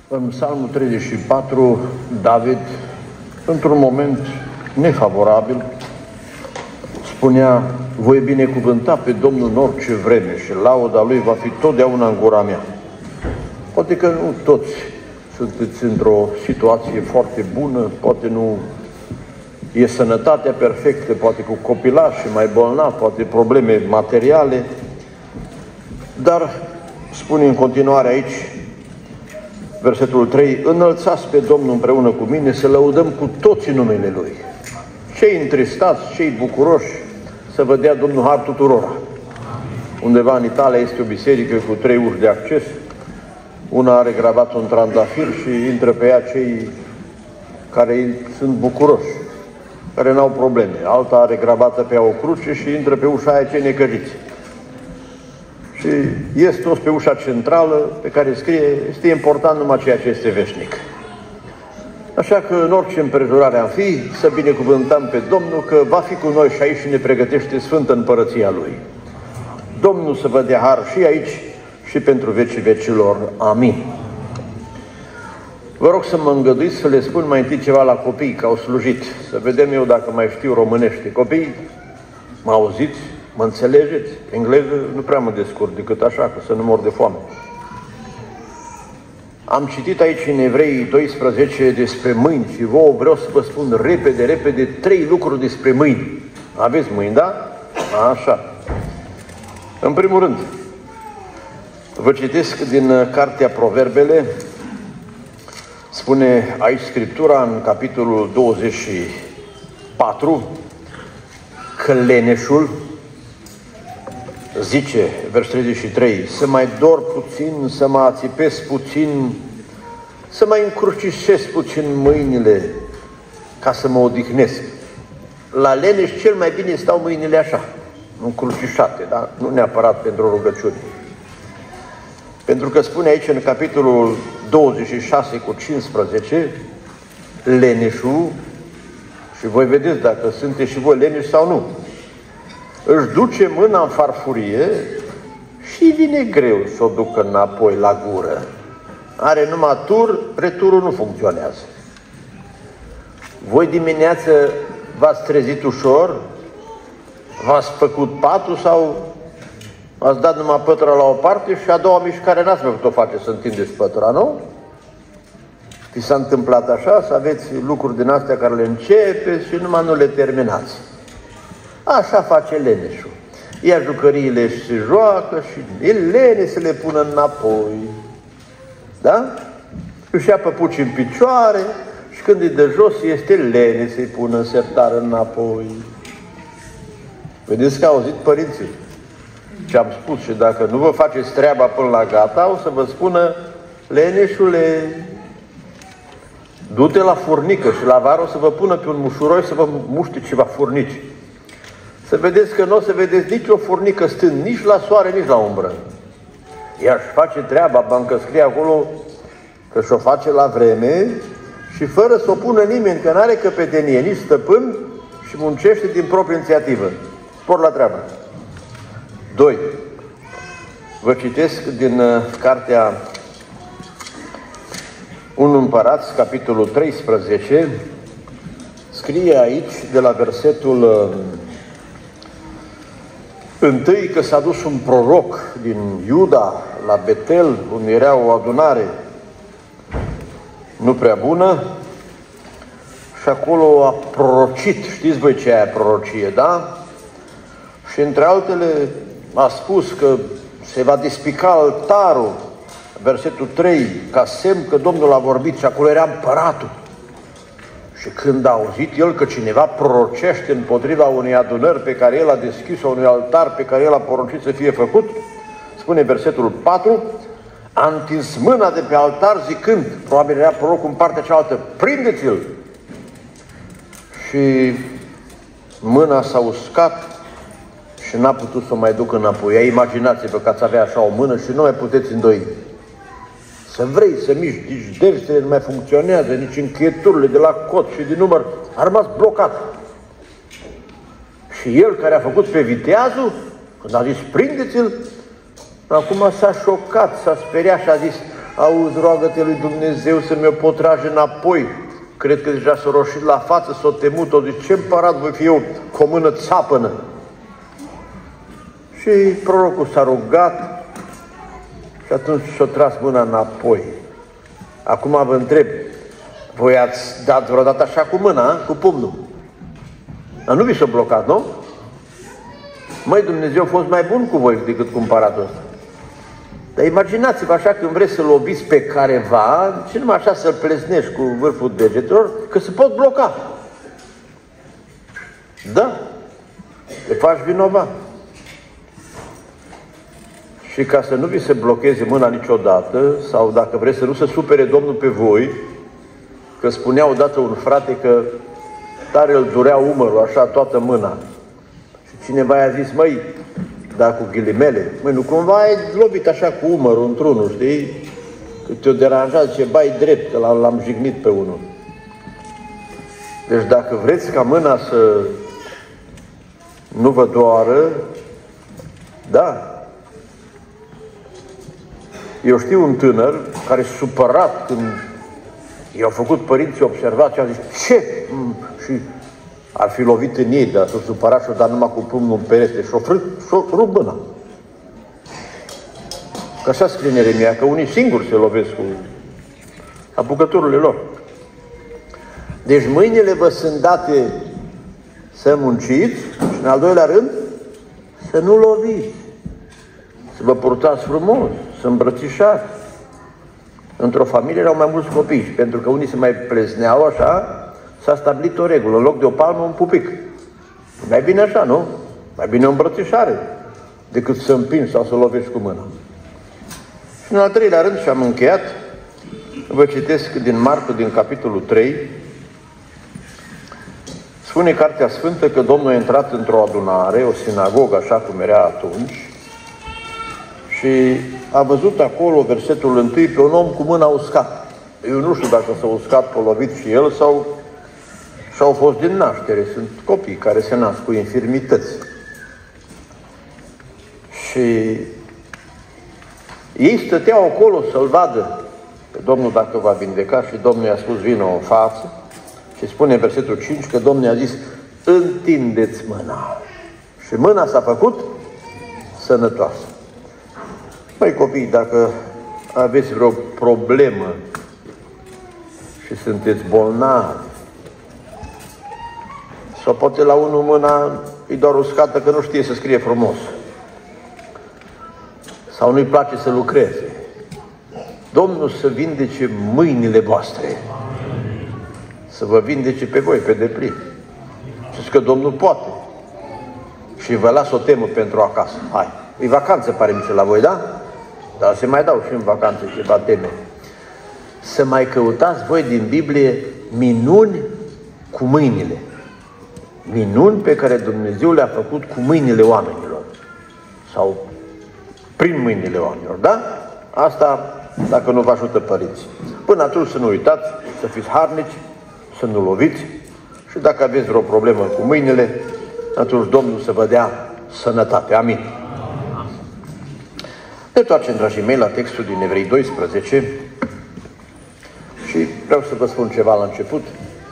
În Psalmul 34, David, într-un moment nefavorabil, spunea: voi binecuvânta pe Domnul în orice vreme și lauda Lui va fi totdeauna în gura mea. Poate că nu toți sunteți într-o situație foarte bună, poate nu e sănătatea perfectă, poate cu copilași mai bolnav, poate probleme materiale, dar spune în continuare aici, versetul 3, înălțați pe Domnul împreună cu mine, să lăudăm cu toții numele Lui. Cei întristați, cei bucuroși, să vă dea Domnul har tuturora. Undeva în Italia este o biserică cu 3 uși de acces, una are gravat un trandafir și intră pe ea cei care sunt bucuroși, care n-au probleme. Alta are gravată pe ea o cruce și intră pe ușa aia cei necăjiți. Și ies toți pe ușa centrală pe care scrie: este important numai ceea ce este veșnic. Așa că în orice împrejurare am fi, să binecuvântăm pe Domnul că va fi cu noi și aici și ne pregătește Sfântă Împărăția Lui. Domnul să vă dea har și aici și pentru vecii vecilor. Amin. Vă rog să mă îngăduiți să le spun mai întâi ceva la copii, că au slujit. Să vedem eu dacă mai știu românește. Copii, mă auziți? Mă înțelegeți? Engleză nu prea mă descurc decât așa, că să nu mor de foame. Am citit aici în Evrei 12 despre mâini și vouă vreau să vă spun repede 3 lucruri despre mâini. Aveți mâini, da? Așa. În primul rând, vă citesc din Cartea Proverbele, spune aici Scriptura în capitolul 24, că leneșul zice, vers 33, să mai dor puțin, să mă ațipez puțin, să mai încrucișez puțin mâinile ca să mă odihnesc. La leneș cel mai bine stau mâinile așa, încrucișate, da? Nu neapărat pentru rugăciuni. Pentru că spune aici în capitolul 26 cu 15, leneșul, și voi vedeți dacă sunteți și voi leneși sau nu, își duce mâna în farfurie și vine greu să o ducă înapoi la gură. Are numai tur, returul nu funcționează. Voi dimineață v-ați trezit ușor, v-ați făcut patul sau ați dat numai pătura la o parte și a doua mișcare n-ați mai putut face să întindeți pătura, nu? Vi s-a întâmplat așa, să aveți lucruri din astea care le începeți și numai nu le terminați. Așa face leneșul. Ia jucăriile și se joacă și e lene să le pună înapoi. Da? Își ia păpuci în picioare și când e de jos este lene să-i pună în sertar înapoi. Vedeți că au auzit părinții ce am spus și dacă nu vă faceți treaba până la gata, o să vă spună: leneșule, du-te la furnică și la vară o să vă pună pe un mușuroi să vă muște ceva furnici. Să vedeți că nu o să vedeți nici o furnică stând nici la soare, nici la umbră. Ea își face treaba, bancă scrie acolo că și-o face la vreme și fără să o pună nimeni, că n-are căpetenie, nici stăpân și muncește din proprie inițiativă. Spor la treabă. 2. Vă citesc din cartea 1 Împărați, capitolul 13, scrie aici, de la versetul 1, că s-a dus un proroc din Iuda la Betel, unde era o adunare nu prea bună, și acolo a prorocit. Știți voi ce e prorocie, da? Și între altele a spus că se va despica altarul, versetul 3, ca semn că Domnul a vorbit, și acolo era împăratul. Și când a auzit el că cineva prorocește împotriva unei adunări pe care el a deschis-o, unui altar pe care el a poruncit să fie făcut, spune versetul 4, a întins mâna de pe altar zicând, probabil era prorocul în partea cealaltă: prindeți-l! Și mâna s-a uscat și n-a putut să o mai ducă înapoi. Imaginați-vă că ați avea așa o mână și nu mai puteți îndoi. Să vrei să miști, nici degetele nu mai funcționează, nici încheieturile de la cot și din număr, a rămas blocat. Și el care a făcut pe viteazul, când a zis prindeți-l, acum s-a șocat, s-a speriat și a zis: auzi, roagă-te lui Dumnezeu să mi-o pot trage înapoi. Cred că deja s-a roșit la față, s-a temut, zice, ce împărat voi fi eu cu o mână țapănă? Și prorocul s-a rugat și atunci și-a tras mâna înapoi. Acum vă întreb, voi ați dat vreodată așa cu mâna, cu pumnul? Dar nu vi s-a blocat, nu? Măi, Dumnezeu a fost mai bun cu voi decât cu împăratul ăsta. Dar imaginați-vă așa când vreți să loviți pe careva, și numai așa să-l plesnești cu vârful degetelor, că se pot bloca. Da, te faci vinovat. Și ca să nu vi se blocheze mâna niciodată, sau dacă vreți să nu se supere Domnul pe voi, că spunea odată un frate că tare îl durea umărul, așa, toată mâna. Și cineva i-a zis, măi, dar cu ghilimele, măi, nu cumva ai lovit așa cu umărul într-unul, știi? Că te-o deranjat, zice, bai drept, că l-am jignit pe unul. Deci dacă vreți ca mâna să nu vă doară, da. Eu știu un tânăr care s-a supărat când i-au făcut părinții observații, a zis, ce? Și ar fi lovit în ei, dar s-a supărat și-o dat numai cu pumnul în perete și-o rupt mâna. Că așa scrie în Ieremia, că unii singuri se lovesc cu apucăturile lor. Deci mâinile vă sunt date să munciți și în al doilea rând să nu loviți, să vă purtați frumos, să îmbrățișați. Într-o familie erau mai mulți copii și pentru că unii se mai plezneau așa, s-a stabilit o regulă, în loc de o palmă, un pupic. Mai bine așa, nu? Mai bine o îmbrățișare decât să împingi sau să lovești cu mâna. Și în al treilea rând, și am încheiat, vă citesc din Marcu, din capitolul 3, spune Cartea Sfântă că Domnul a intrat într-o adunare, o sinagogă, așa cum era atunci, și a văzut acolo, versetul 1, pe un om cu mâna uscată. Eu nu știu dacă s-a uscat, p-a lovit și el sau și-au fost din naștere. Sunt copii care se nasc cu infirmități. Și ei stăteau acolo să-l vadă pe Domnul dacă va vindeca și Domnul i-a spus, vină în față. Și spune în versetul 5 că Domnul i-a zis, întindeți mâna. Și mâna s-a făcut sănătoasă. Păi copii, dacă aveți vreo problemă și sunteți bolnavi, sau poate la unul mâna e doar uscată că nu știe să scrie frumos, sau nu-i place să lucreze, Domnul să vindece mâinile voastre, să vă vindece pe voi pe deplin. Știți că Domnul poate. Și vă las o temă pentru acasă. Hai, e vacanță, pare mi se la voi, da? Dar se mai dau și în vacanță ceva teme. Să mai căutați voi din Biblie minuni cu mâinile. Minuni pe care Dumnezeu le-a făcut cu mâinile oamenilor. Sau prin mâinile oamenilor, da? Asta dacă nu vă ajută părinții. Până atunci să nu uitați, să fiți harnici, să nu loviți și dacă aveți vreo problemă cu mâinile, atunci Domnul să vă dea sănătate. Amin. Ne întoarcem, dragii mei, la textul din Evrei 12 și vreau să vă spun ceva la început.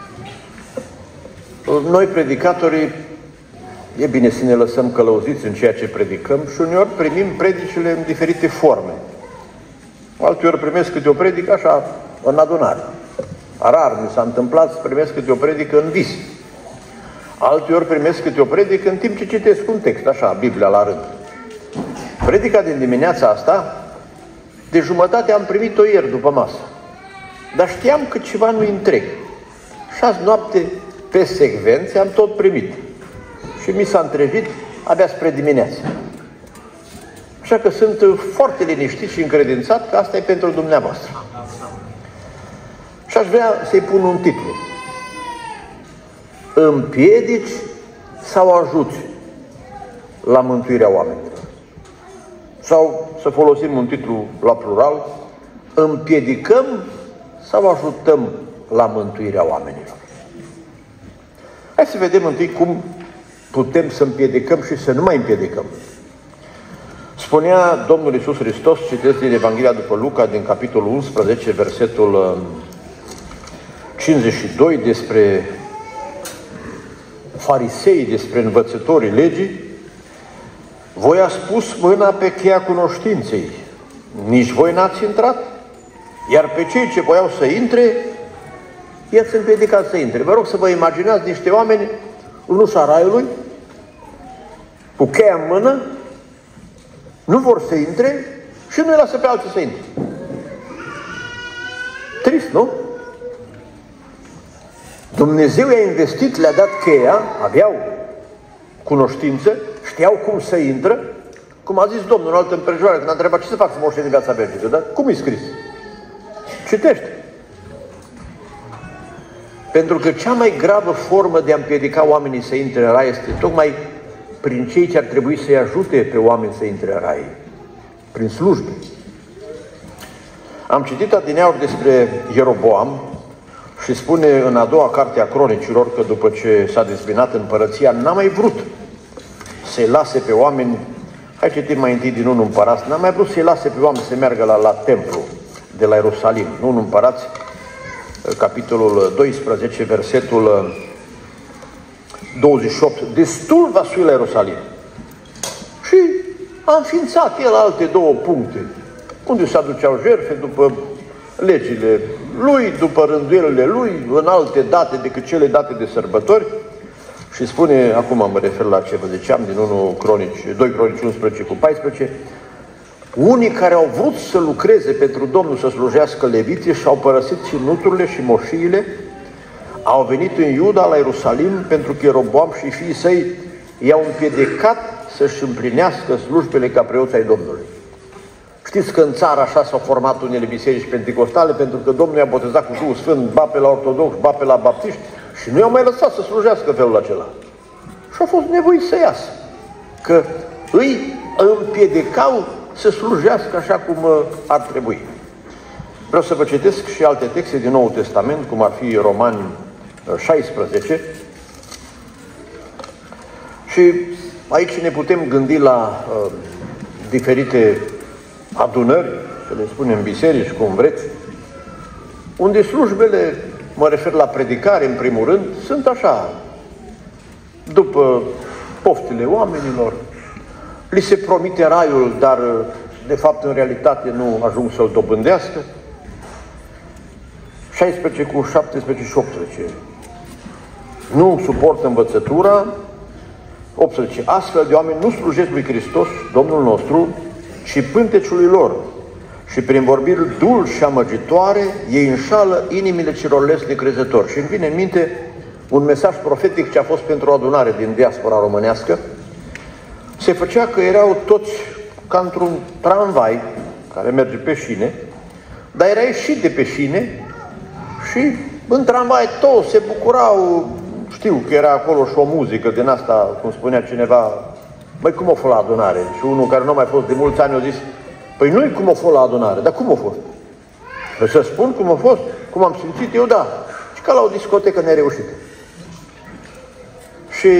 Noi, predicatorii, e bine să ne lăsăm călăuziți în ceea ce predicăm și uneori primim predicile în diferite forme. Alteori primesc câte o predică așa, în adunare. Rar mi s-a întâmplat să primesc câte o predică în vis. Alteori primesc câte o predică în timp ce citesc un text, așa, Biblia la rând. Predica din dimineața asta, de jumătate am primit-o ieri după masă. Dar știam că ceva nu-i întreg. Și azi noapte, pe secvențe, am tot primit. Și mi s-a întrevit abia spre dimineață. Așa că sunt foarte liniștit și încredințat că asta e pentru dumneavoastră. Și aș vrea să-i pun un titlu. Împiedici sau ajuți la mântuirea oamenilor? Sau să folosim un titlu la plural, împiedicăm sau ajutăm la mântuirea oamenilor? Hai să vedem întâi cum putem să împiedicăm și să nu mai împiedicăm. Spunea Domnul Iisus Hristos, citesc din Evanghelia după Luca, din capitolul 11, versetul 52, despre farisei, despre învățătorii legii: voi ați pus mâna pe cheia cunoștinței, nici voi n-ați intrat, iar pe cei ce voiau să intre, i-ați împiedicat să intre. Vă rog să vă imaginați niște oameni în ușa raiului, cu cheia în mână, nu vor să intre și nu-i lasă pe alții să intre. Trist, nu? Dumnezeu i-a investit, le-a dat cheia, aveau cunoștință, știau cum să intră, cum a zis Domnul în altă împrejurare, când a întrebat: ce să fac să moșteni viața veșnică? Dar cum e scris? Citește. Pentru că cea mai gravă formă de a împiedica oamenii să intre în rai este tocmai prin cei ce ar trebui să-i ajute pe oameni să intre în rai, prin slujbe. Am citit adineauri despre Ieroboam și spune în a doua carte a Cronicilor că după ce s-a dezbinat împărăția, n-a mai vrut să-i lase pe oameni, hai citim mai întâi din 1 Împărați, n-a mai vrut să-i lase pe oameni să meargă la templu de la Ierusalim. 1 Împărați, capitolul 12, versetul 28, destul va sui la Ierusalim. Și a înființat el alte două puncte, unde se aduceau jertfe după legile lui, după rânduielile lui, în alte date decât cele date de sărbători. Și spune, acum mă refer la ce vă ziceam, din 2 Cronici 11 cu 14, unii care au vrut să lucreze pentru Domnul, să slujească leviții, și-au părăsit ținuturile și moșiile, au venit în Iuda, la Ierusalim, pentru că Ieroboam și fiii săi i-au împiedicat să-și împlinească slujbele ca preoți ai Domnului. Știți că în țară așa s-au format unele biserici penticostale, pentru că Domnul i-a botezat cu Duhul Sfânt, ba pe la ortodoxi, ba pe la baptiști, și nu i-au mai lăsat să slujească felul acela. Și au fost nevoiți să iasă, că îi împiedicau să slujească așa cum ar trebui. Vreau să vă citesc și alte texte din Noul Testament, cum ar fi Romani 16. Și aici ne putem gândi la diferite adunări, să le spunem biserici, cum vreți, unde slujbele, mă refer la predicare în primul rând, sunt așa, după poftile oamenilor, li se promite raiul, dar de fapt în realitate nu ajung să-l dobândească. 16 cu 17 și 18. Nu suportă învățătura. 18. Astfel de oameni nu slujesc lui Hristos, Domnul nostru, ci pânteciului lor. Și prin vorbiri dulci și amăgitoare, ei înșală inimile celor lesi necrezători. Și îmi vine în minte un mesaj profetic ce a fost pentru o adunare din diaspora românească. Se făcea că erau toți ca într-un tramvai care merge pe șine, dar era ieșit de pe șine și în tramvai toți se bucurau. Știu că era acolo și o muzică din asta, cum spunea cineva: băi, cum o fost la adunare? Și unul care nu a mai fost de mulți ani a zis: păi nu-i cum o fost la adunare, dar cum a fost? Păi să spun cum a fost, cum am simțit eu, da. Și ca la o discotecă nereușită. Și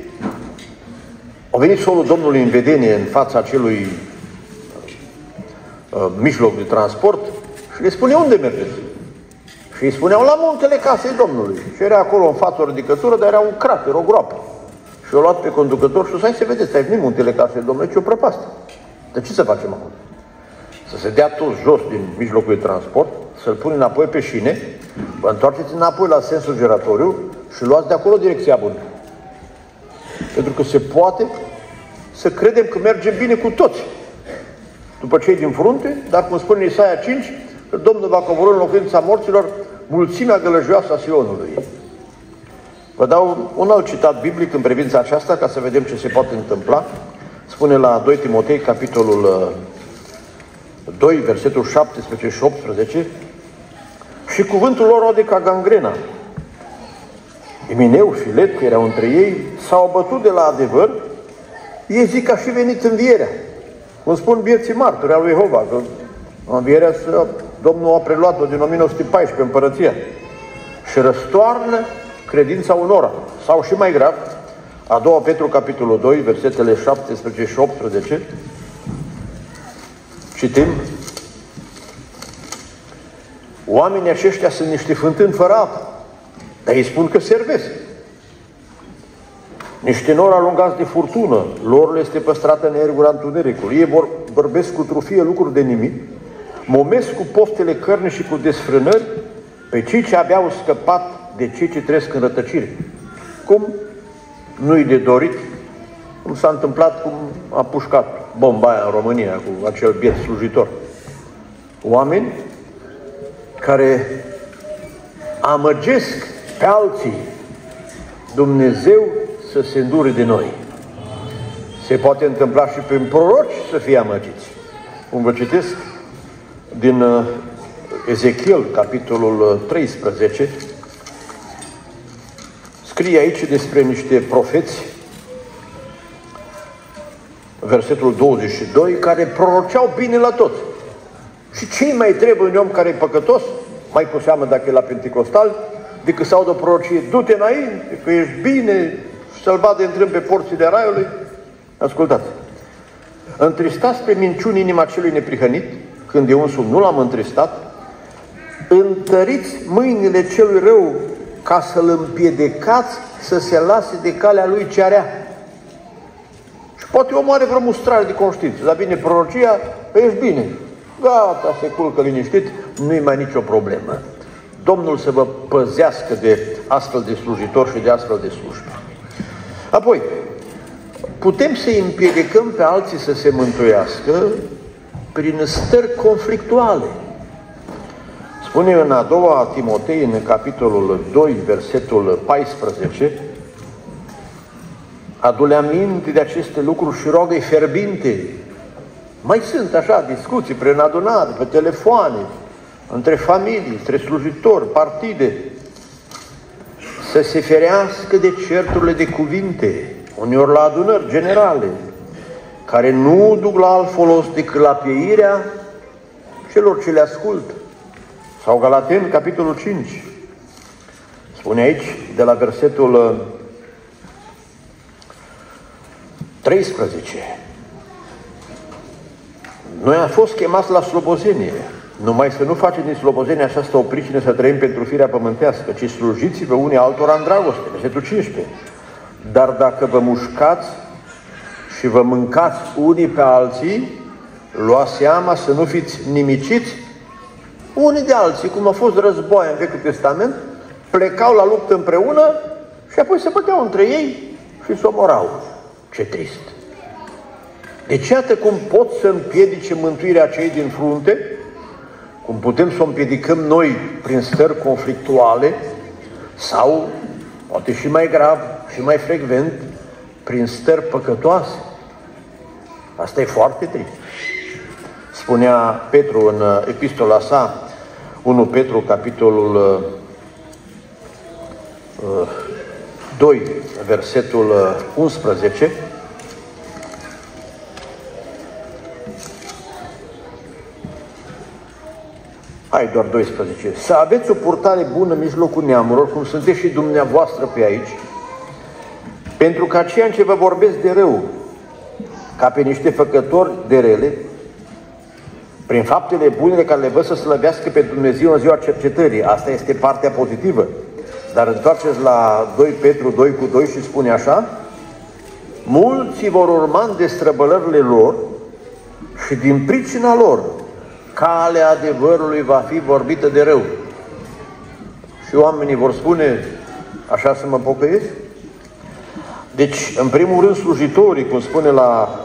a venit solul Domnului în vedenie în fața acelui mijloc de transport și le spune: unde mergeți? Și îi spuneau: la muntele casei Domnului. Și era acolo în față o ridicătură, dar era un crater, o groapă. Și o luat pe conducător și o să: hai să vedeți, aici nu-i muntele casei Domnului, ci o prăpastie. Dar ce să facem acum? Să se dea toți jos din mijlocul de transport, să-l pune înapoi pe șine, vă întoarceți înapoi la sensul giratoriu și luați de acolo direcția bună. Pentru că se poate să credem că mergem bine cu toți, după cei din frunte, dar cum spune în Isaia 5, că Domnul va coborî în locuința morților mulțimea gălăgioasă a Sionului. Vă dau un alt citat biblic în privința aceasta, ca să vedem ce se poate întâmpla. Spune la 2 Timotei, capitolul 2, versetul 17 și 18, și cuvântul lor ode ca gangrena. Imineu și Let, că erau între ei, s-au abătut de la adevăr, ei zic că a și venit învierea. Cum spun vieții martori al lui Jehova, că învierea Domnul a preluat-o din 1914 împărăția și răstoarnă credința unora. Sau și mai grav, a doua Petru, capitolul 2, versetele 17 și 18, Citim: oamenii aceștia sunt niște fântâni fără apă, dar ei spun că servesc. Niște nori alungați de furtună, lor le este păstrată neergura întunericului. Ei vorbesc cu trufie lucruri de nimic, momesc cu poftele cărnii și cu desfrânări pe cei ce abia au scăpat de cei ce trăiesc în rătăcire. Cum nu-i de dorit, cum s-a întâmplat, cum a pușcat bomba aia în România cu acel biet slujitor. Oameni care amăgesc pe alții, Dumnezeu să se îndure de noi. Se poate întâmpla și prin proroci să fie amăgiți. Cum vă citesc din Ezechiel, capitolul 13, scrie aici despre niște profeți, versetul 22, care proroceau bine la toți. Și ce mai trebuie un om care e păcătos, mai cu seamă dacă e la Pentecostal, decât să audă prorocie: du-te înainte, că ești bine, să-l vadă intrând pe porțile raiului. Ascultați: întristați pe minciuni inima celui neprihănit, când eu însumi nu l-am întristat, întăriți mâinile celui rău ca să-l împiedicați să se lase de calea lui cea rea. Și poate omul are vreo mustrare de conștiință, dar vine prorocia, că ești bine, gata, se culcă liniștit, nu-i mai nicio problemă. Domnul să vă păzească de astfel de slujitori și de astfel de slujbe. Apoi, putem să-i împiedicăm pe alții să se mântuiască prin stări conflictuale. Spune în a doua Timotei, în capitolul 2, versetul 14, adu-le aminte de aceste lucruri și rogă-i fierbinte. Mai sunt așa discuții prin adunare, pe telefoane, între familii, între slujitori, partide, să se ferească de certurile de cuvinte, uneori la adunări generale, care nu duc la alt folos decât la pieirea celor ce le ascultă. Sau Galateni, capitolul 5. Spune aici, de la versetul 13. Noi am fost chemați la slobozenie, numai să nu facem din slobozenie această o pricină să trăim pentru firea pământească, ci slujiți-vă unii altora în dragoste. Versetul 15. Dar dacă vă mușcați și vă mâncați unii pe alții, luați seama să nu fiți nimiciți unii de alții, cum a fost război în Vechiul Testament, plecau la luptă împreună și apoi se băteau între ei și se omorau. Ce trist! Deci iată cum pot să împiedice mântuirea cei din frunte, cum putem să o împiedicăm noi prin stări conflictuale sau, poate și mai grav și mai frecvent, prin stări păcătoase. Asta e foarte trist. Spunea Petru în epistola sa, 1 Petru, capitolul 2, versetul 11, hai doar 12, să aveți o purtare bună în mijlocul neamurilor, cum sunteți și dumneavoastră pe aici, pentru că aceia ce vă vorbesc de rău, ca pe niște făcători de rele, prin faptele bune care le văd să slăvească pe Dumnezeu în ziua cercetării. Asta este partea pozitivă. Dar întoarceți la 2 Petru 2 cu 2 și spune așa: mulți vor urma în destrăbălările lor și din pricina lor calea adevărului va fi vorbită de rău. Și oamenii vor spune: așa să mă pocăiesc? Deci, în primul rând, slujitorii, cum spune la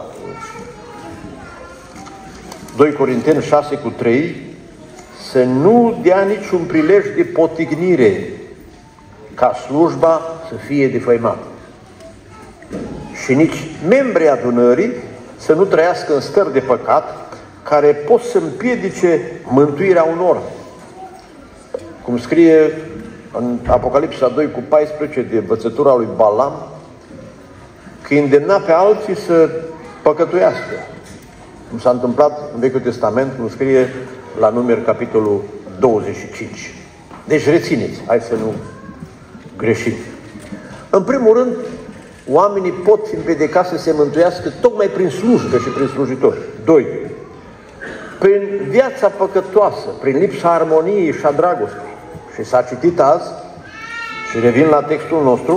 2 Corinteni 6 cu 3, să nu dea niciun prilej de potignire ca slujba să fie defăimată. Și nici membrii adunării să nu trăiască în stări de păcat care pot să împiedice mântuirea unor. Cum scrie în Apocalipsa 2 cu 14 de învățătura lui Balam, că îndemna pe alții să păcătuiască. Cum s-a întâmplat în Vechiul Testament, cum scrie la Numeri, capitolul 25. Deci rețineți, hai să nu greșim. În primul rând, oamenii pot fi împiedicați să se mântuiască tocmai prin slujbă și prin slujitori. 2. prin viața păcătoasă, prin lipsa armoniei și a dragostei. Și s-a citit azi, și revin la textul nostru,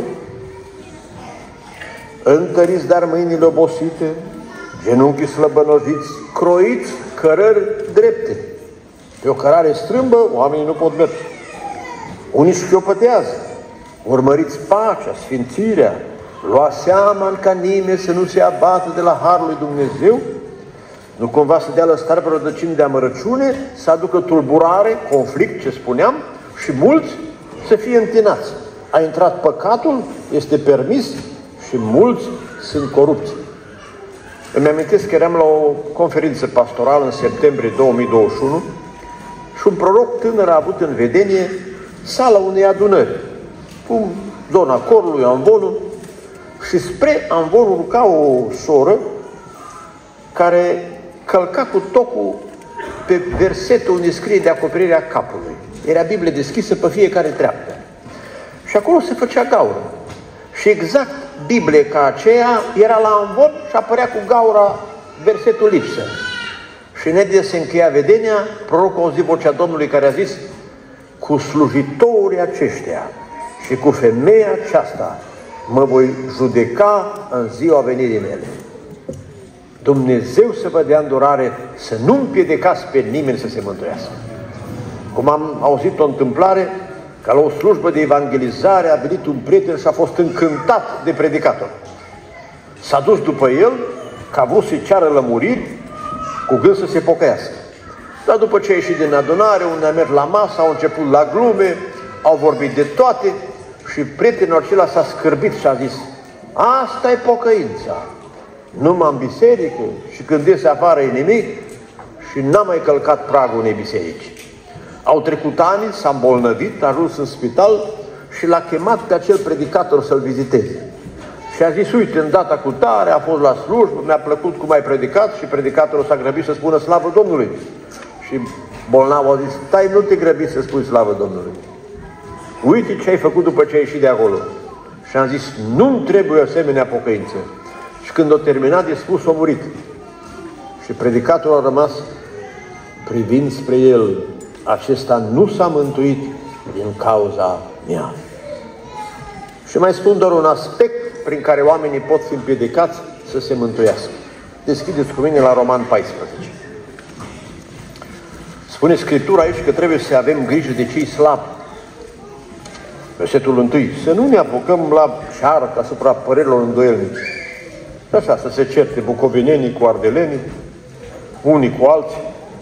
întăriți dar mâinile obosite, genunchii slăbănoziți, croiți cărări drepte. Pe o cărare strâmbă, oamenii nu pot merge. Unii șchiopătează, urmăriți pacea, sfințirea, luați seama ca nimeni să nu se abată de la harul lui Dumnezeu, nu cumva să dea lăstare pe rădăcini de amărăciune, să aducă tulburare, conflict, ce spuneam, și mulți să fie întinați. A intrat păcatul, este permis și mulți sunt corupți. Îmi amintesc că eram la o conferință pastorală în septembrie 2021 și un proroc tânăr a avut în vedenie sala unei adunări, cu zona corului, amvonul, și spre amvon urca o soră care călca cu tocul pe versetul unde scrie de acoperirea capului. Era Biblie deschisă pe fiecare treaptă. Și acolo se făcea gaură. Și exact Biblie ca aceea era la amvon și apărea cu gaura versetul lipsă. Și înainte se încheia vedenia, prorocul a auzit vocea Domnului care a zis: cu slujitorii aceștia și cu femeia aceasta mă voi judeca în ziua venirii mele. Dumnezeu să vă dea îndurare să nu împiedicați pe nimeni să se mântuiască. Cum am auzit o întâmplare, că la o slujbă de evangelizare a venit un prieten și a fost încântat de predicator. S-a dus după el, că a vrut să-i ceară lămuriri, cu gând să se pocăiască. Dar după ce a ieșit din adunare, unde a mers la masă, au început la glume, au vorbit de toate și prietenul acela s-a scârbit și a zis: asta e pocăința. Nu m-am biserică și când iese afară e nimic și n-am mai călcat pragul unei biserici. Au trecut ani, s-a îmbolnăvit, a ajuns în spital și l-a chemat pe acel predicator să-l viziteze. Și a zis: uite, în data cu tare, a fost la slujbă, mi-a plăcut cum ai predicat, și predicatorul s-a grăbit să spună slavă Domnului. Și bolnavul a zis: stai, nu te grăbi să spui slavă Domnului. Uite ce ai făcut după ce ai ieșit de acolo. Și am zis: nu-mi trebuie asemenea pocăință. Și când o terminat de spus, a murit. Și predicatorul a rămas privind spre el: acesta nu s-a mântuit din cauza mea. Și mai spun doar un aspect prin care oamenii pot fi împiedicați să se mântuiască. Deschideți cu mine la Roman 14. Spune Scriptura aici că trebuie să avem grijă de cei slabi. Versetul 1. Să nu ne apucăm la ceartă asupra părerilor îndoielnice. Așa, să se certe bucovinenii cu ardelenii, unii cu alții.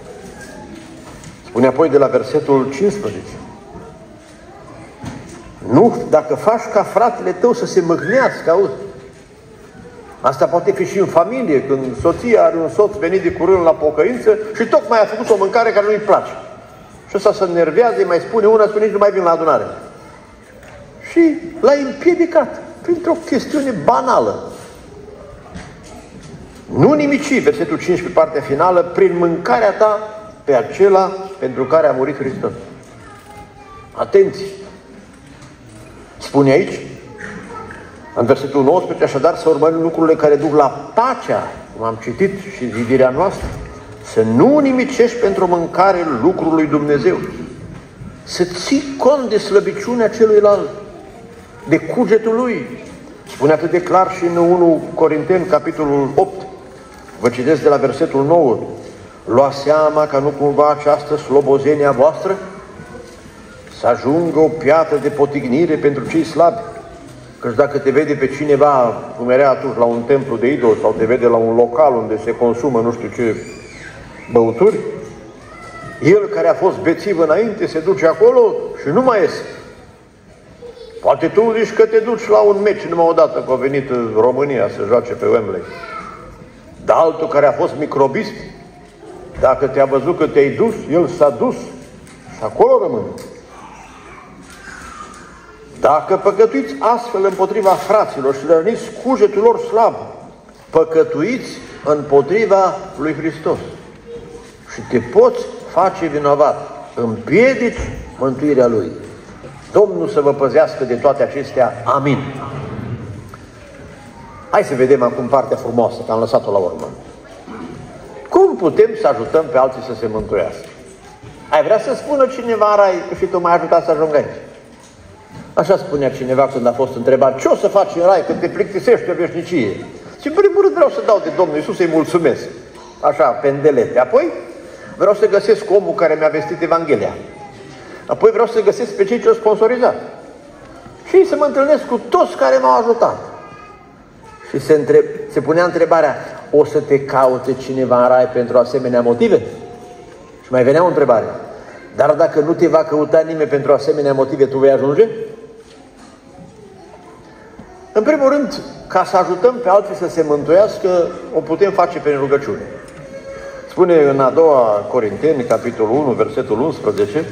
Spune apoi de la versetul 15. Nu, dacă faci ca fratele tău să se mâhnească, auzi. Asta poate fi și în familie, când soția are un soț venit de curând la pocăință și tocmai a făcut o mâncare care nu-i place. Și ăsta se nervează, îi mai spune una, spune: nici nu mai vin la adunare. Și l-a împiedicat printr-o chestiune banală. Nu nimici, versetul 15, partea finală, prin mâncarea ta pe acela pentru care a murit Hristos. Atenție! Spune aici, în versetul 19, așadar să urmărim lucrurile care duc la pacea, cum am citit, și zidirea noastră. Să nu nimicești pentru mâncare lucrul lui Dumnezeu. Să ții cont de slăbiciunea celuilalt, de cugetul lui. Spune atât de clar și în 1 Corinteni, capitolul 8. Vă citesc de la versetul 9. Luați seama ca nu cumva această slobozenie a voastră să ajungă o piatră de potignire pentru cei slabi. Căci dacă te vede pe cineva, cum era atunci la un templu de idol, sau te vede la un local unde se consumă nu știu ce băuturi, el care a fost bețiv înainte se duce acolo și nu mai iese. Poate tu zici că te duci la un meci numai odată, că a venit în România să joace pe Wembley. Dar altul care a fost microbist, dacă te-a văzut că te-ai dus, el s-a dus și acolo rămâne. Dacă păcătuiți astfel împotriva fraților și răniți cugetul lor slab, păcătuiți împotriva lui Hristos și te poți face vinovat, împiedici mântuirea Lui. Domnul să vă păzească de toate acestea. Amin. Hai să vedem acum partea frumoasă, că am lăsat-o la urmă. Cum cum putem să ajutăm pe alții să se mântuiască? Ai vrea să spună cineva în rai și tu m-ai ajutat să ajung aici? Așa spunea cineva când a fost întrebat: ce o să faci în rai când te plictisești o veșnicie? Și în primul rând vreau să dau de Domnul Iisus să-i mulțumesc. Așa, pendelete. Apoi vreau să găsesc omul care mi-a vestit Evanghelia. Apoi vreau să găsesc pe cei ce au sponsorizat. Și să mă întâlnesc cu toți care m-au ajutat. Și se punea întrebarea: o să te caute cineva în rai pentru asemenea motive? Și mai venea o întrebare: dar dacă nu te va căuta nimeni pentru asemenea motive, tu vei ajunge? În primul rând, ca să ajutăm pe alții să se mântuiască, o putem face prin rugăciune. Spune în a doua Corinteni, capitolul 1, versetul 11,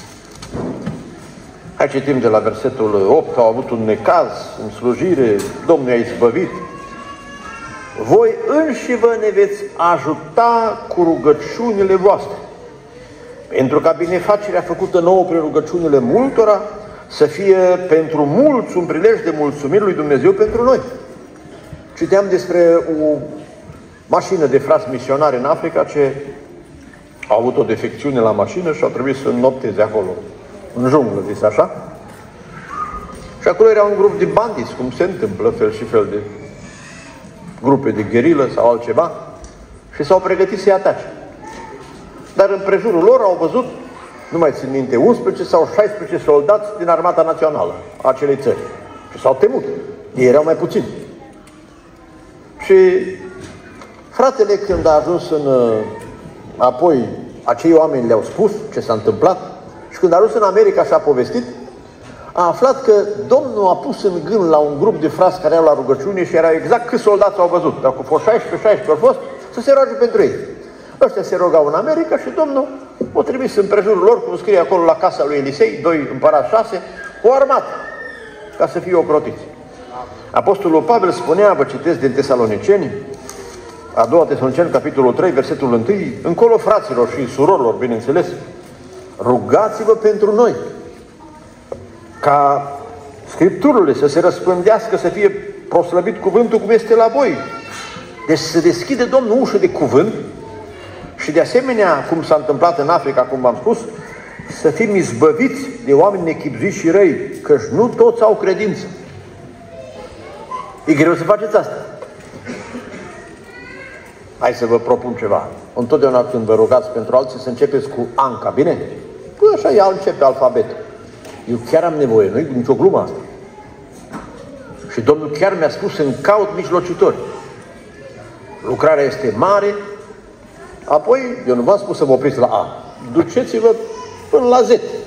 hai citim de la versetul 8, au avut un necaz în slujire, Domnul i-a izbăvit. Voi înși vă ne veți ajuta cu rugăciunile voastre, pentru ca binefacerea făcută nouă prin rugăciunile multora să fie pentru mulți un prilej de mulțumiri lui Dumnezeu pentru noi. Citeam despre o mașină de frați misionari în Africa ce au avut o defecțiune la mașină și au trebuit să înnopteze acolo, în junglă, zis așa. Și acolo era un grup de bandiți, cum se întâmplă, fel și fel de grupe de gherilă sau altceva, și s-au pregătit să-i atace. Dar în prejurul lor au văzut, nu mai țin minte, 11 sau 16 soldați din Armata Națională a acelei țări. Și s-au temut. Ei erau mai puțini. Și fratele, când a ajuns apoi, acei oameni le-au spus ce s-a întâmplat și când a ajuns în America și a povestit, a aflat că Domnul a pus în gând la un grup de frați care erau la rugăciune și era exact câți soldați au văzut. Dacă au fost 16 au fost, să se roage pentru ei. Ăștia se rugau în America și Domnul o trimis în prejurul lor, cum scrie acolo la casa lui Elisei, 2 Împărați 6, cu o armată, ca să fie ocrotiți. Apostolul Pavel spunea, vă citesc din Tesaloniceni, a doua Tesaloniceni, capitolul 3, versetul 1, încolo, fraților și surorilor, bineînțeles, rugați-vă pentru noi, ca Scripturile să se răspândească, să fie proslăvit cuvântul cum este la voi. Deci să deschide Domnul ușă de cuvânt și de asemenea, cum s-a întâmplat în Africa, cum v-am spus, să fim izbăviți de oameni nechibzuiți și răi, căci nu toți au credință. E greu să faceți asta. Hai să vă propun ceva. Întotdeauna când vă rugați pentru alții, să începeți cu Anca, bine? Păi așa ea începe alfabetul. Eu chiar am nevoie, nu-i nicio glumă asta. Și Domnul chiar mi-a spus să-mi caut mijlocitori. Lucrarea este mare. Apoi, eu nu v-am spus să vă opriți la A. Duceți-vă până la Z.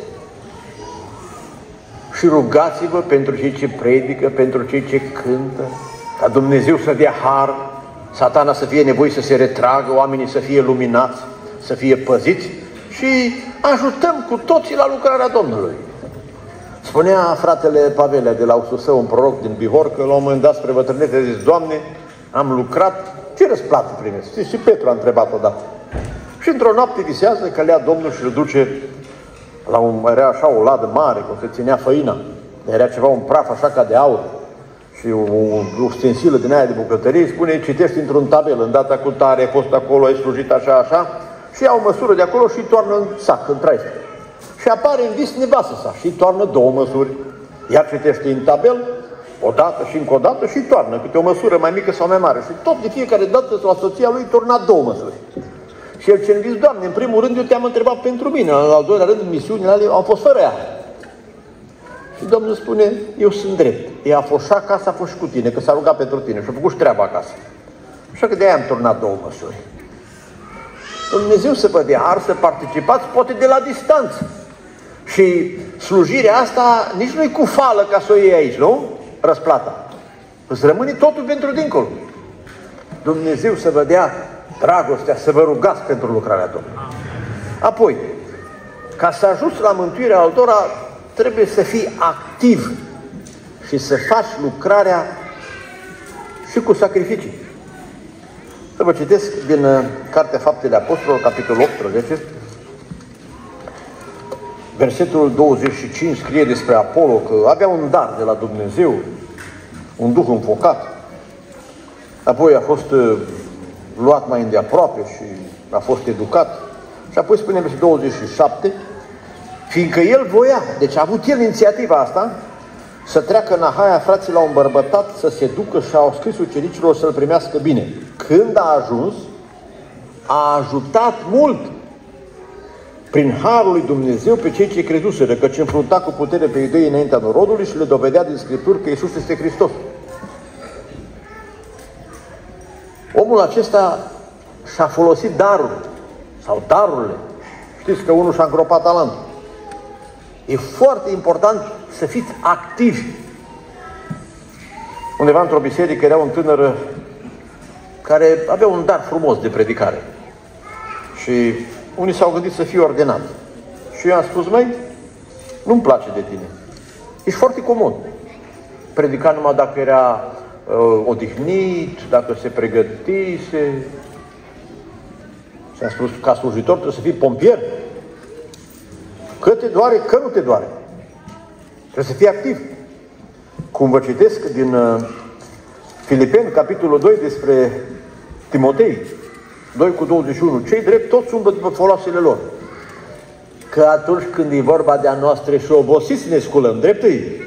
Și rugați-vă pentru cei ce predică, pentru cei ce cântă, ca Dumnezeu să dea har, Satana să fie nevoie să se retragă, oamenii să fie luminați, să fie păziți și ajutăm cu toții la lucrarea Domnului. Spunea fratele Pavelea de la usul său, un proroc din Bihor, că la un moment dat spre bătrânețe a zis: Doamne, am lucrat, ce răsplată primesc? Știți, și Petru a întrebat odată. Și într-o noapte visează că le ia Domnul și îl duce la era așa o ladă mare, cum se ținea făina. Era ceva, un praf așa ca de aur și o stensilă din aia de bucătărie. Spune, citești într-un tabel, în data cu tare, ai fost acolo, ai slujit așa, așa, și ia o măsură de acolo și toarnă în sac, în traistă. Și apare în vis nevastă sa și toarnă 2 măsuri. Iar citește în tabel, o dată și încă o dată și toarnă câte o măsură mai mică sau mai mare. Și tot de fiecare dată la soția lui torna 2 măsuri. Și el ce-mi zis: Doamne, în primul rând eu te-am întrebat pentru mine, în al doilea rând misiunile alea au fost fără ea. Și Domnul spune: eu sunt drept. Ea a fost și acasă, a fost și cu tine, că s-a rugat pentru tine și a făcut și treaba acasă. Așa că de-aia am turnat 2 măsuri. Dumnezeu să vă dea har să participați, poate de la distanță. Și slujirea asta nici nu-i cu fală ca să o iei aici, nu? Răsplata. Îți rămâne totul pentru dincolo. Dumnezeu să vă dea dragostea, să vă rugați pentru lucrarea Domnului. Apoi, ca să ajungi la mântuirea altora, trebuie să fii activ și să faci lucrarea și cu sacrificii. Să vă citesc din Cartea Faptele Apostolilor, capitolul 18, versetul 25, scrie despre Apolo că avea un dar de la Dumnezeu, un duh înfocat. Apoi a fost luat mai îndeaproape și a fost educat. Și apoi spune versetul 27, fiindcă el voia, deci a avut el inițiativa asta, să treacă în Ahaia, frații l-au îmbărbătat să se ducă și au scris ucenicilor să-l primească bine. Când a ajuns, a ajutat mult prin harul lui Dumnezeu pe cei ce crezuseră, căci înfrunta cu putere pe iudei înaintea norodului și le dovedea din Scripturi că Iisus este Hristos. Omul acesta și-a folosit darul sau darurile. Știți că unul și-a îngropat talentul. E foarte important să fiți activi. Undeva într-o biserică era un tânăr care avea un dar frumos de predicare. Și unii s-au gândit să fie ordinat. Și eu am spus, măi, nu-mi place de tine. Ești foarte comod. Predica numai dacă era odihnit, dacă se pregătise. Și am spus, ca slujitor trebuie să fii pompier. Că te doare, că nu te doare. Trebuie să fii activ. Cum vă citesc din Filipeni, capitolul 2, despre Timotei, 2:21. Cei drept toți umblă după foloasele lor. Că atunci când e vorba de a noastre și obosiți ne sculăm, dreptăi.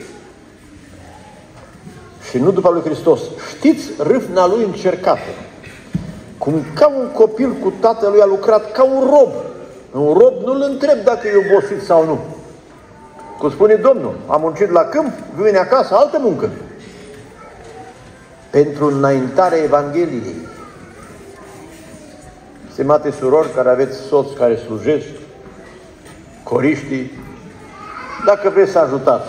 Și nu după lui Hristos. Știți râvna lui încercată. Cum ca un copil cu tatălui a lucrat ca un rob. Un rob nu-l întreb dacă e obosit sau nu. Cum spune Domnul, am muncit la câmp, vine acasă, altă muncă. Pentru înaintarea Evangheliei. Stimate surori care aveți soți care slujesc, coriștii, dacă vreți să ajutați,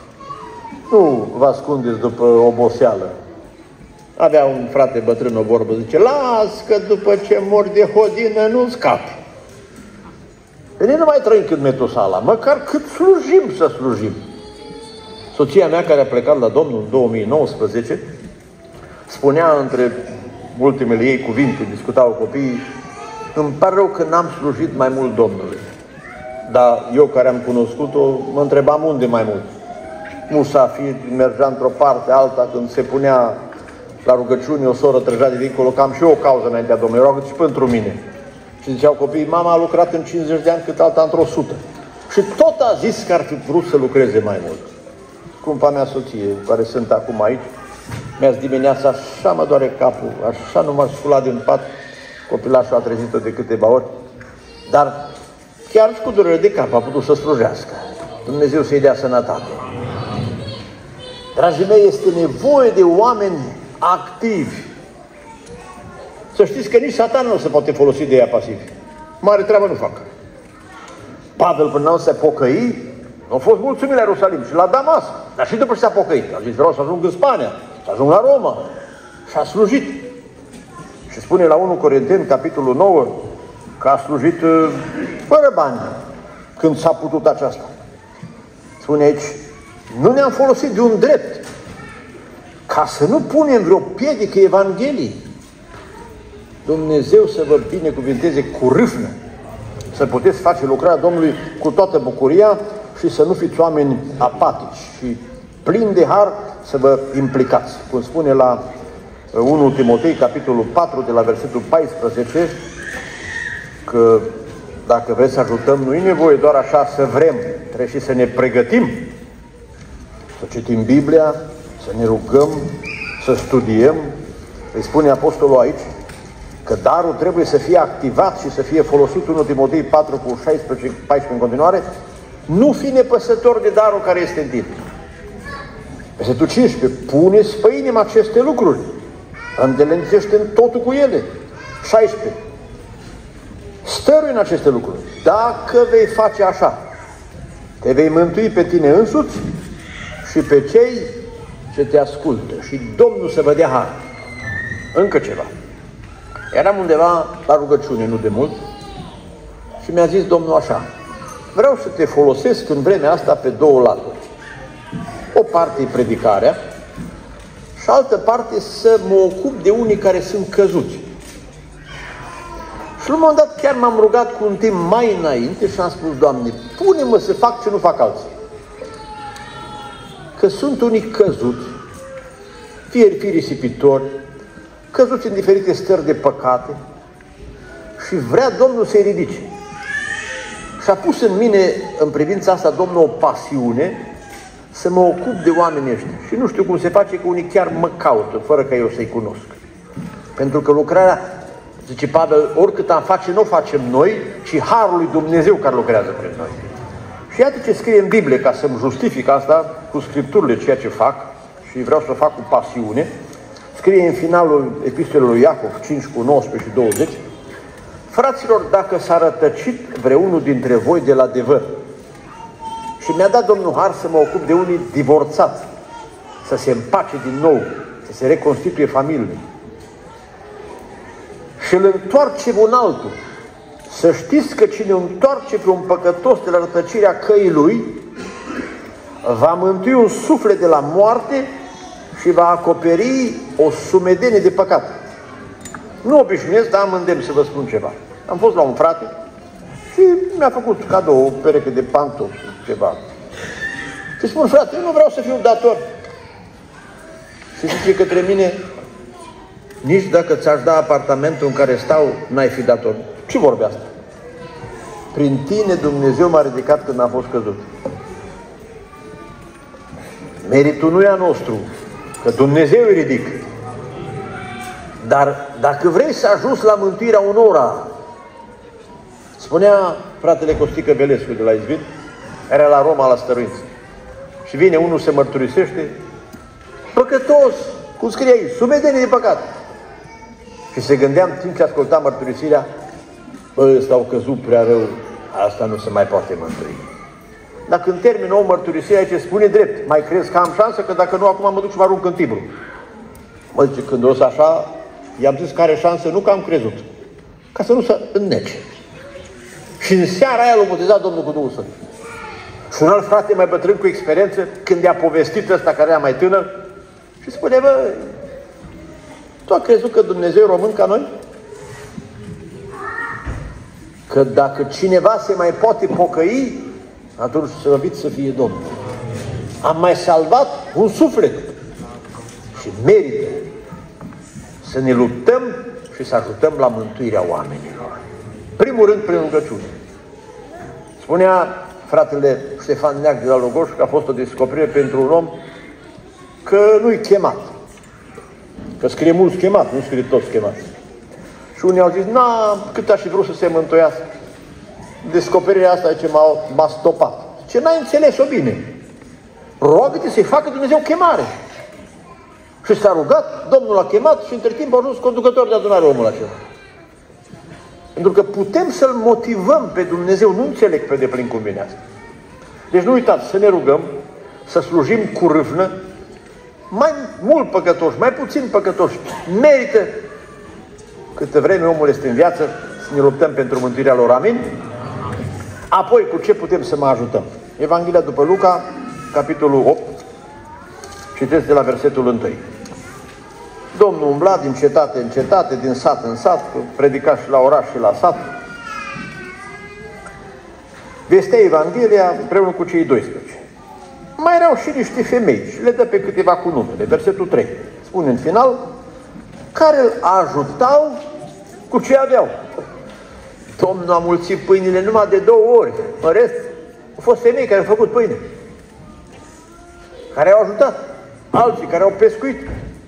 nu vă ascundeți după oboseală. Avea un frate bătrân o vorbă, zice, las că după ce mor de hodină nu scapi. Pe noi nu mai trăim cât Metusala, măcar cât slujim să slujim. Soția mea, care a plecat la Domnul în 2019, spunea între ultimele ei cuvinte, discutau copiii, îmi pare rău că n-am slujit mai mult Domnului. Dar eu care am cunoscut-o, mă întrebam unde mai mult. Musafir, mergea într-o parte, alta, când se punea la rugăciune, o soră trăgea de dincolo, că am și eu o cauză înaintea Domnului, roagă și pentru mine. Și ziceau copiii, mama a lucrat în 50 de ani cât alta într-o 100. Și tot a zis că ar fi vrut să lucreze mai mult. Scumpa mea soție, care sunt acum aici, mi-a zis dimineața, așa mă doare capul, așa nu m-a sculat din pat, copilașul a trezit-o de câteva ori, dar chiar și cu durere de cap a putut să slujească. Dumnezeu să-i dea sănătate. Dragii mei, este nevoie de oameni activi. Să știți că nici Satan nu se poate folosi de ea pasiv. Mare treabă nu fac. Pavel, până nu se pocăi, nu a fost mulțumit la Ierusalim și la Damasc. Dar și după ce s-a pocăit, a zis, vreau să ajung în Spania, să ajung la Roma. Și a slujit. Și spune la 1 Corinteni, capitolul 9, că a slujit fără bani, când s-a putut aceasta. Spune aici, nu ne-am folosit de un drept, ca să nu punem vreo piedică Evangheliei. Dumnezeu să vă binecuvinteze cu râvnă, să puteți face lucrarea Domnului cu toată bucuria și să nu fiți oameni apatici și plini de har să vă implicați. Cum spune la 1 Timotei, capitolul 4, de la versetul 14, că dacă vreți să ajutăm, nu e nevoie doar așa să vrem, trebuie și să ne pregătim, să citim Biblia, să ne rugăm, să studiem. Îi spune apostolul aici că darul trebuie să fie activat și să fie folosit. 1 Timotei 4 cu 16 în continuare. Nu fi nepăsător de darul care este în tine. Versetul 15. Pune-ți pe inimă aceste lucruri, îndelențește în totul cu ele. 16. Stărui în aceste lucruri. Dacă vei face așa, te vei mântui pe tine însuți și pe cei ce te ascultă. Și Domnul să vă dea har. Încă ceva. Eram undeva la rugăciune, nu de mult, și mi-a zis Domnul așa, vreau să te folosesc în vremea asta pe două laturi. O parte e predicarea și altă parte să mă ocup de unii care sunt căzuți. Și la un moment dat chiar m-am rugat cu un timp mai înainte și am spus, Doamne, pune-mă să fac ce nu fac alții. Că sunt unii căzuți, fie risipitori, căzuți în diferite stări de păcate și vrea Domnul să-i ridice. Și a pus în mine, în privința asta, Domnul, o pasiune să mă ocup de oamenii ăștia. Și nu știu cum se face, că unii chiar mă caută, fără ca eu să-i cunosc. Pentru că lucrarea, zice Pavel, oricât am face, nu o facem noi, ci Harul lui Dumnezeu care lucrează prin noi. Și iată ce scrie în Biblie, ca să-mi justific asta cu Scripturile, ceea ce fac, și vreau să o fac cu pasiune. Scrie în finalul epistolei lui Iacov 5:19 și 20: fraților, dacă s-a rătăcit vreunul dintre voi de la adevăr, și mi-a dat Domnul har să mă ocup de unii divorțați, să se împace din nou, să se reconstituie familiile, și îl întoarce un altul, să știți că cine întoarce pe un păcătos de la rătăcirea căii lui, va mântui un suflet de la moarte și va acoperi o sumedenie de păcat. Nu obișnuiesc, dar am îndemn să vă spun ceva. Am fost la un frate și mi-a făcut cadou o pereche de pantofi, ceva. Și spun: frate, eu nu vreau să fiu dator. Și zice către mine: nici dacă ți-aș da apartamentul în care stau, n-ai fi dator. Ce vorbe asta? Prin tine Dumnezeu m-a ridicat când a fost căzut. Meritul nu e a nostru, că Dumnezeu îi ridică. Dar dacă vrei să ajungi la mântuirea unora, spunea fratele Costică Belescu de la Izvid, era la Roma la stăruință, și vine unul, se mărturisește, păcătos, cum scrie aici, sumedenie de păcat. Și se gândeam, timp ce ascultam mărturisirea, bă, ăsta au căzut prea rău, asta nu se mai poate mântui. Dar când termină o mărturisire aici, spune drept: mai crezi că am șansă? Că dacă nu, acum mă duc și mă arunc în Tibru. Mă zice, când o să așa, i-am zis că are șansă, nu că am crezut, ca să nu se înnece. Și în seara aia l-a botezat Domnul cu Duhul Sfânt. Și un alt frate mai bătrân cu experiență, când i-a povestit ăsta care era mai tânăr, și spune: bă, tu ai crezut că Dumnezeu e român ca noi? Că dacă cineva se mai poate pocăi, atunci slăvit să fie Domnul. Am mai salvat un suflet și merită să ne luptăm și să ajutăm la mântuirea oamenilor. Primul rând, prin rugăciune. Spunea fratele Ștefan Neac de la Logoș că a fost o descoperire pentru un om că nu-i chemat. Că scrie mulți chemați, nu scrie toți chemați. Și unii au zis: cât aș fi vrut să se mântuiască. Descoperirea asta e ce m-a stopat. Ce n-ai înțeles-o bine. Roagă-te să-i facă Dumnezeu chemare. Și s-a rugat, Domnul l-a chemat și între timp a ajuns conducător de adunare omul acela. Pentru că putem să-L motivăm pe Dumnezeu, nu înțeleg pe deplin cum vine asta. Deci nu uitați, să ne rugăm, să slujim cu râvnă, mai mult păcătoși, mai puțin păcătoși, merită, câtă vreme omul este în viață, să ne luptăm pentru mântuirea lor. Amin? Apoi, cu ce putem să mă ajutăm? Evanghelia după Luca, capitolul 8, citesc de la versetul 1. Domnul umbla din cetate în cetate, din sat în sat, predica și la oraș și la sat. Vestea Evanghelia împreună cu cei 12. Mai erau și niște femei și le dă pe câteva cu numele. Versetul 3 spune în final, care îl ajutau cu ce aveau. Domnul a mulțit pâinile numai de 2 ori. În rest, au fost femei care au făcut pâine, care au ajutat, alții care au pescuit.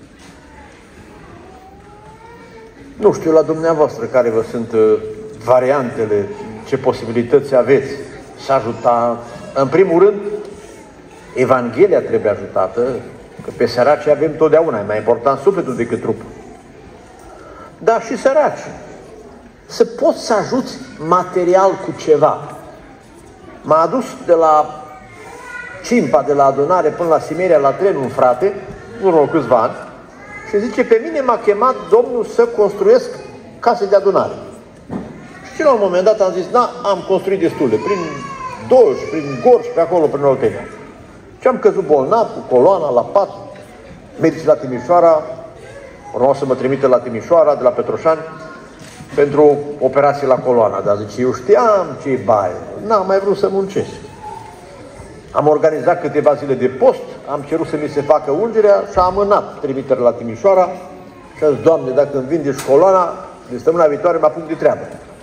Nu știu la dumneavoastră care vă sunt variantele, ce posibilități aveți să ajuta. În primul rând, Evanghelia trebuie ajutată, că pe săraci avem totdeauna, e mai important sufletul decât trupul. Dar și săraci, să poți să ajuți material cu ceva. M-a adus de la Cimpa, de la adunare până la Simeria, la tren, un frate, în urmă câțiva ani, și zice, pe mine m-a chemat Domnul să construiesc case de adunare. Și la un moment dat am zis, am construit destule, prin Dolj, prin Gorj, pe acolo, prin Oltenia. Și am căzut bolnav cu coloana la pat, medici la Timișoara, urmau să mă trimite la Timișoara, de la Petroșani, pentru operație la coloana. Dar zice, eu știam ce-i baie, n-am mai vrut să muncesc. Am organizat câteva zile de post, am cerut să mi se facă ungerea și am amânat trimiterea la Timișoara și am zis, Doamne, dacă îmi vindești coloana, de săptămâna viitoare mă apuc de treabă.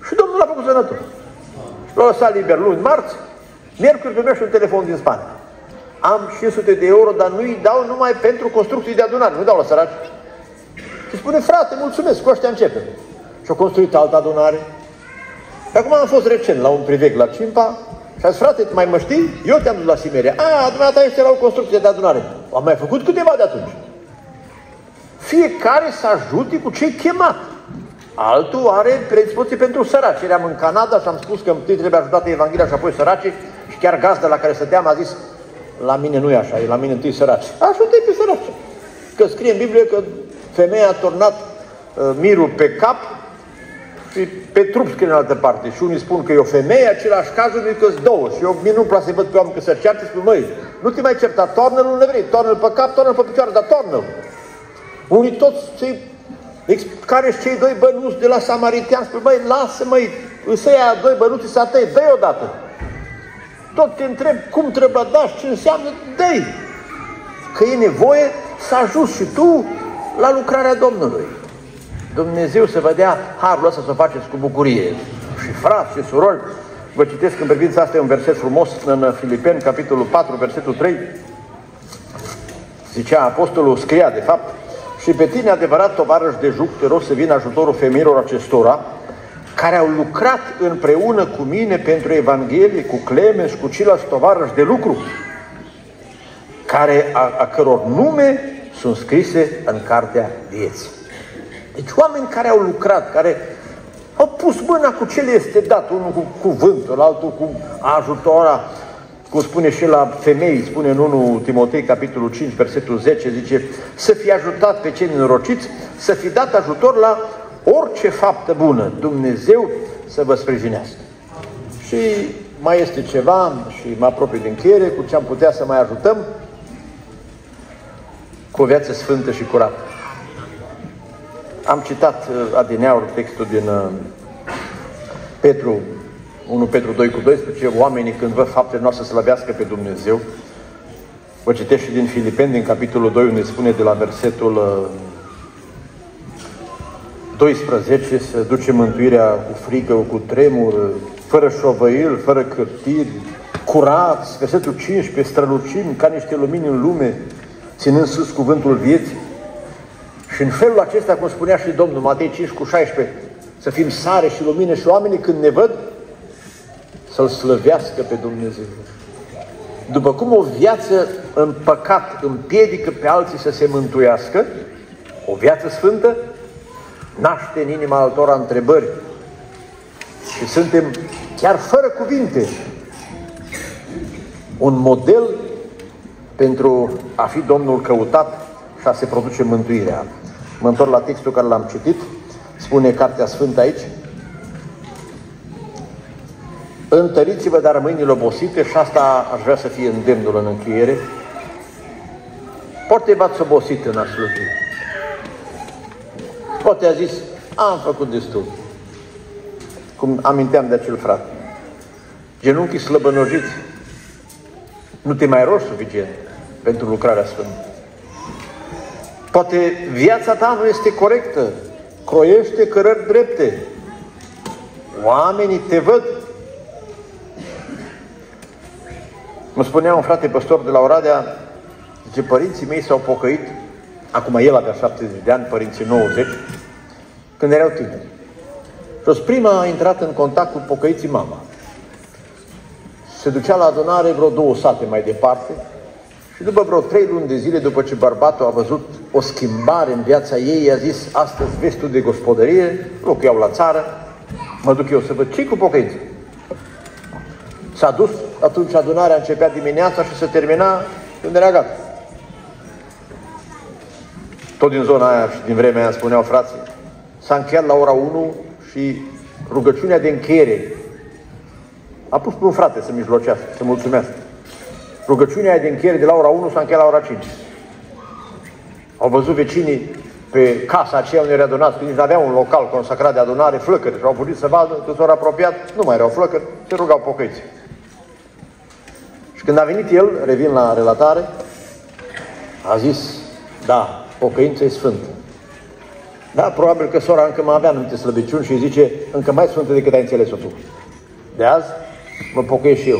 Și Domnul l-a făcut sănătos. L-a lăsat liber luni, marți, miercuri primește un telefon din Spania. Am 500 de euro, dar nu-i dau numai pentru construcții de adunare, nu dau la săraci. Și spune, frate, mulțumesc, cu ăștia începem. Și-a construit altă adunare. Și acum am fost recent la un priveg la Cimpa și a zis, frate, mai mă știi? Eu te-am dus la Simeria. Dumneata este la o construcție de adunare. Am mai făcut câteva de atunci. Fiecare să ajute cu ce-i chemat. Altul are predispoziție pentru săraci. Eram în Canada și am spus că întâi trebuie ajutată Evanghelia și apoi săraci. Și chiar gazda la care stăteam a zis, la mine nu e așa, e la mine întâi săraci. Ajută-i pe săraci. Că scrie în Biblie că femeia a turnat mirul pe cap și pe trup scrie în altă parte. Și unii spun că e o femeie, același cazul e că-s două. Și eu nu-mi place să văd pe oameni că se ceartă, spun, măi, nu te mai certa, toarnă-l un evrei, toarnă-l pe cap, toarnă-l pe picioare, dar toarnă-l. Unii toți care-și cei doi bănuți de la samaritean, spun, băi, lasă, măi, îți ia doi bănuți să tăi, dă-i odată. Tot te întreb cum trebuie da și ce înseamnă, dă-i. Că e nevoie să ajuți și tu la lucrarea Domnului. Dumnezeu să vă dea harul ăsta să o faceți cu bucurie. Și frați și surori, vă citesc în privința asta un verset frumos în Filipeni, capitolul 4, versetul 3. Zicea apostolul, scria de fapt, și pe tine, adevărat tovarăș de juc, te rog să vină ajutorul femeilor acestora, care au lucrat împreună cu mine pentru Evanghelie, cu Clemen și cu ceilalți tovarăși de lucru, a căror nume sunt scrise în cartea vieții. Deci oameni care au lucrat, care au pus mâna cu ce le este dat, unul cu cuvântul, altul cu ajutora, cum spune și la femei, spune în 1 Timotei, capitolul 5, versetul 10, zice, să fie ajutat pe cei nenorociți, să fie dat ajutor la orice faptă bună, Dumnezeu să vă sprijinească. Și mai este ceva, și mă apropii de încheiere, cu ce am putea să mai ajutăm, cu o viață sfântă și curată. Am citat adineauri textul din Petru, 1 Petru 2 cu 12, oamenii când văd faptele noastre să slăvească pe Dumnezeu. Vă citesc și din Filipeni, din capitolul 2, unde spune de la versetul 12, să duce mântuirea cu frică, cu tremur, fără șovăil, fără cârtiri, curați, versetul 15, strălucim ca niște lumini în lume, ținând sus cuvântul vieții. Și în felul acesta, cum spunea și Domnul, Matei 5 cu 16, să fim sare și lumină și oamenii când ne văd, să-L slăvească pe Dumnezeu. După cum o viață în păcat împiedică pe alții să se mântuiască, o viață sfântă naște în inima altora întrebări. Și suntem, chiar fără cuvinte, un model pentru a fi Domnul căutat și a se produce mântuirea. Mă întorc la textul care l-am citit, spune Cartea Sfântă aici, întăriți-vă, dar mâinile obosite, și asta aș vrea să fie îndemnul în încheiere. Poate v-ați obosit în a sluji. Poate a zis, am făcut destul. Cum aminteam de acel frate. Genunchii slăbănojiți. Nu te mai rogi suficient pentru lucrarea sfântă. Poate viața ta nu este corectă. Croiește cărări drepte. Oamenii te văd. Mă spunea un frate păstor de la Oradea, zice, părinții mei s-au pocăit, acum el avea 70 de ani, părinții 90, când erau tineri. Și prima a intrat în contact cu pocăiții mama. Se ducea la adunare vreo 2 sate mai departe și după vreo 3 luni de zile, după ce bărbatul a văzut o schimbare în viața ei, i-a zis, astăzi vezi tu de gospodărie, locuiau la țară, mă duc eu să văd ce cu pocăiții. S-a dus, atunci adunarea începea dimineața și se termina când era gata. Tot din zona aia și din vremea aia spuneau frații, s-a încheiat la ora 1 și rugăciunea de încheiere a pus pe un frate să mijlocească, să mulțumească. Rugăciunea de încheiere de la ora 1 s-a încheiat la ora 5. Au văzut vecinii pe casa aceea unde era adunat, că nici nu avea un local consacrat de adunare, flăcări, și au putut să vadă că s-au apropiat, nu mai erau flăcări, se rugau pocăiți. Și când a venit el, revin la relatare, a zis, da, pocăința e sfântă. Da, probabil că sora încă mai avea anumite slăbiciuni și zice, încă mai sfântă decât ai înțeles-o tu. De azi mă pocăiesc și eu.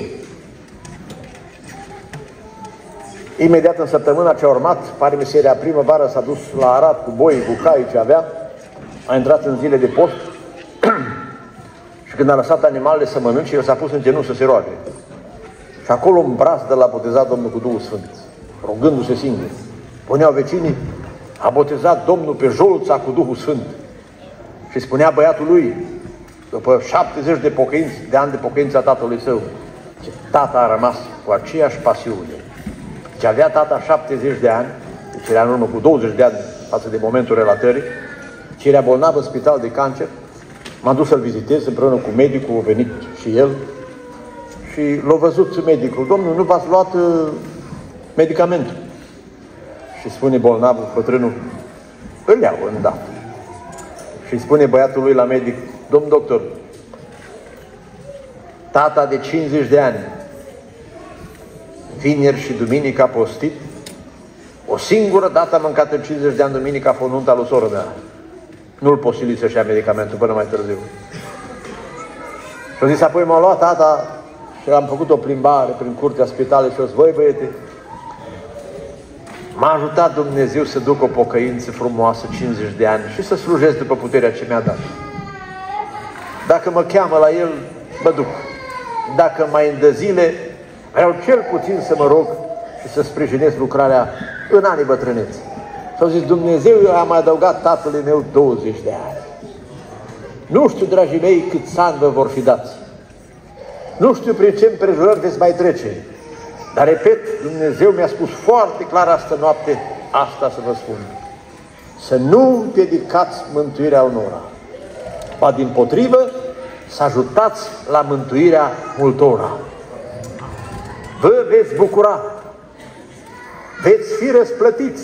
Imediat în săptămâna ce a urmat, pare miseria primăvară, s-a dus la Arad cu boi, cu cai ce avea, a intrat în zile de post și când a lăsat animalele să mănânce, el s-a pus în genunchi să se roage. Și acolo în brazdă l-a botezat Domnul cu Duhul Sfânt, rugându-se singur. Puneau vecinii, a botezat Domnul pe Jolța cu Duhul Sfânt. Și spunea băiatul lui, după 70 de ani de pocăință a tatălui său, ce tata a rămas cu aceeași pasiune. Ce avea tata 70 de ani, deci era în urmă cu 20 de ani față de momentul relatării, ce era bolnav în spital de cancer, m-am dus să-l vizitez împreună cu medicul, a venit și el, și l-a văzut medicul, domnul, nu v-ați luat medicamentul? Și spune bolnavul, bătrânul, îl iau îndată. Și spune băiatul lui la medic, domn doctor, tata de 50 de ani, vineri și duminică a postit, o singură dată a mâncat în 50 de ani duminica pe o nuntă lui soră mea. Nu-l posili să-și ia medicamentul până mai târziu. Și a zis, apoi m-a luat tata și am făcut o plimbare prin curtea spitalului și o zis, voi băiete, m-a ajutat Dumnezeu să duc o pocăință frumoasă 50 de ani și să slujesc după puterea ce mi-a dat. Dacă mă cheamă la El, mă duc. Dacă mai îndă zile, vreau cel puțin să mă rog și să sprijinesc lucrarea în anii bătrâneți. Și-au zis, Dumnezeu a mai adăugat tatălui meu 20 de ani. Nu știu, dragii mei, câți ani vă vor fi dați. Nu știu prin ce împrejurări veți mai trece. Dar, repet, Dumnezeu mi-a spus foarte clar astă noapte, asta să vă spun. Să nu împiedicați mântuirea unora, ba dimpotrivă, să ajutați la mântuirea multora. Vă veți bucura, veți fi răsplătiți.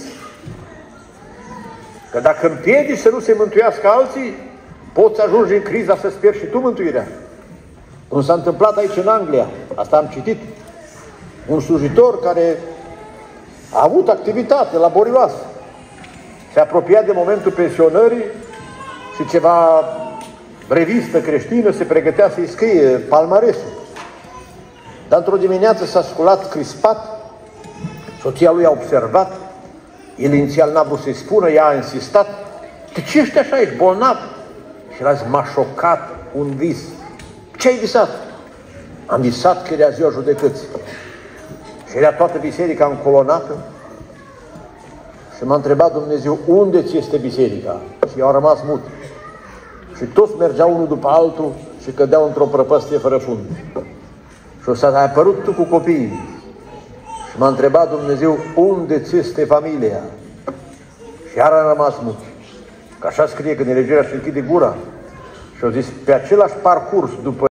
Că dacă împiedici să nu se mântuiască alții, poți ajunge în criza să-ți pierzi și tu mântuirea. Cum s-a întâmplat aici în Anglia, asta am citit, un slujitor care a avut activitate laborioasă, se apropia de momentul pensionării și ceva revistă creștină se pregătea să-i scrie palmaresul. Dar într-o dimineață s-a sculat crispat, soția lui a observat, el inițial n-a vrut să-i spună, ea a insistat, de ce ești așa, ești bolnav? Și el a zis, m-a șocat un vis. Ce ai visat? Am visat că era ziua judecății. Și era toată biserica încolonată și m-a întrebat Dumnezeu, unde ți este biserica? Și eu am rămas mut. Și toți mergeau unul după altul și cădeau într-o prăpăstie fără fund. Și o să ai apărut tu cu copiii. Și m-a întrebat Dumnezeu, unde ți este familia? Și iar am rămas mut. Că așa scrie că nelegea și închide gura. Și au zis, pe același parcurs, după